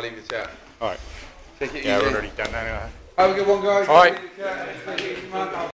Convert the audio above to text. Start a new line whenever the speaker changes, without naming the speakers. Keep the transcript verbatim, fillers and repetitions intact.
leave the chat.
All right.
Take it
Yeah,
easy.
we've already done that anyway.
Have a good one, guys.
All right.
Leave the chat. Take it easy, man.